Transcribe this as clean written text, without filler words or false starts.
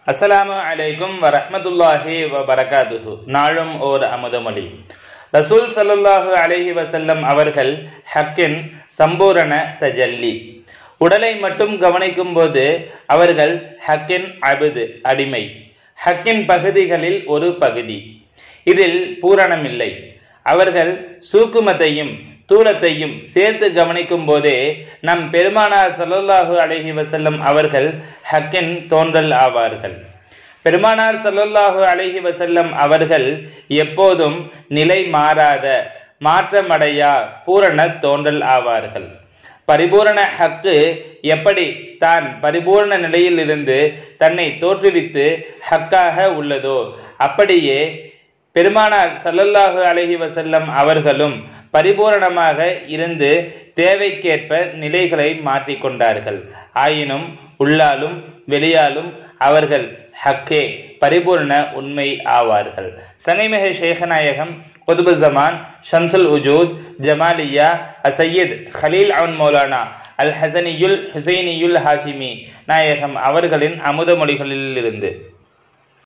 அஸ்ஸலாமு அலைக்கும் வரஹ்மத்துல்லாஹி வபரகாதுஹு. நாளும் ஓர் அமுதமொழி. ரசூல் ஸல்லல்லாஹு அலைஹி வஸல்லம் அவர்கள் ஹக்கின் சம்பூரண தஜல்லி. உடலை மட்டும் கவனிக்கும் போது அவர்கள் ஹக்கின் அபுது அடிமை, ஹக்கின் பகுதிகளில் ஒரு பகுதி. இதில் பூரணமில்லை. அவர்கள் சூக்குமத்தையும் தூரத்தையும் சேர்த்து கவனிக்கும் போதே நம் பெருமானார் ஸல்லல்லாஹு அலைஹி வஸல்லம் அவர்கள் ஹக்கின் தோன்றல் ஆவார்கள். பெருமானார் ஸல்லல்லாஹு அலைஹி வஸல்லம் அவர்கள் எப்போதும் நிலை மாறாத மாற்றமடையா பூரண தோன்றல் ஆவார்கள். பரிபூரண ஹக்கு எப்படி தான் பரிபூரண நிலையில் இருந்து தன்னை தோற்றுவித்து ஹக்காக உள்ளதோ அப்படியே பெருமானார் ஸல்லல்லாஹு அலைஹி வஸல்லம் அவர்களும் பரிபூரணமாக இருந்து தேவைக்கேற்ப நிலைகளை மாற்றிக்கொண்டார்கள். ஆயினும் உள்ளாலும் வெளியாலும் அவர்கள் ஹக்கே பரிபூர்ண உண்மை ஆவார்கள். சங்கைமிகு ஷேഖநாயகம் குதுபு ஜமான் ஷம்சுல் உஜூத் ஜமாலியா அசையீத் ஹலீல் அவன் மௌலானா அல் ஹசனியுல் ஹுசைனியுல் ஹாஷிமி நாயகம் அவர்களின் அமுத மொழிகளில் இருந்து